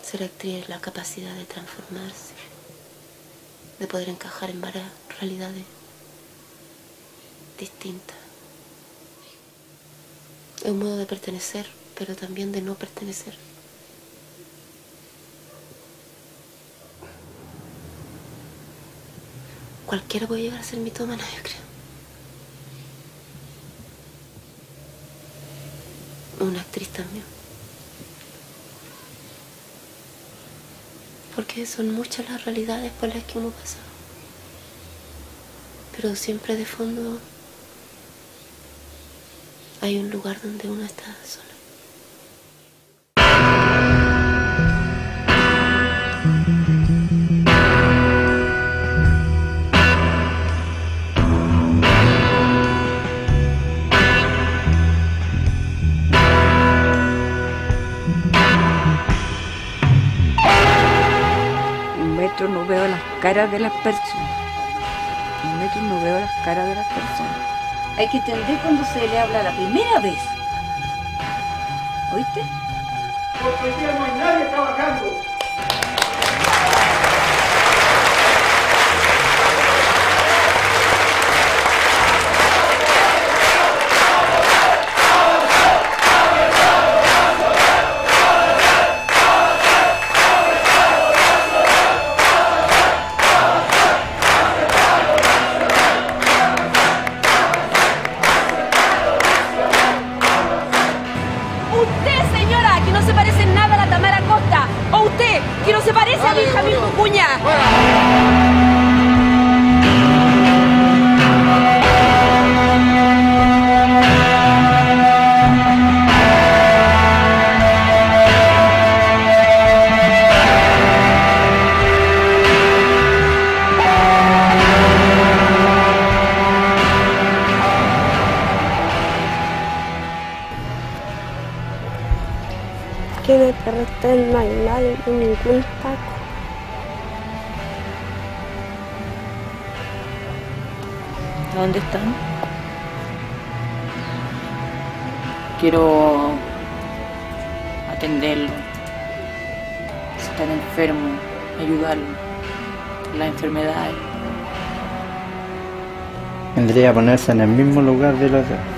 Ser actriz es la capacidad de transformarse, de poder encajar en varias realidades distintas. Es un modo de pertenecer, pero también de no pertenecer. Cualquiera puede llegar a ser mitómana, yo creo. Una actriz también. Porque son muchas las realidades por las que uno pasa. Pero siempre de fondo hay un lugar donde uno está sola. No veo las caras de las personas. En metro no veo las caras de las personas. Hay que entender cuando se le habla la primera vez. ¿Oíste? Porque hoy día no hay nadie trabajando. Que no se parece a Benjamín Vicuña. Que me perreten, no hay nadie en ningún taco. ¿Dónde están? Quiero atenderlo, si están enfermos, ayudarlo, las enfermedades. Vendría a ponerse en el mismo lugar de los dos.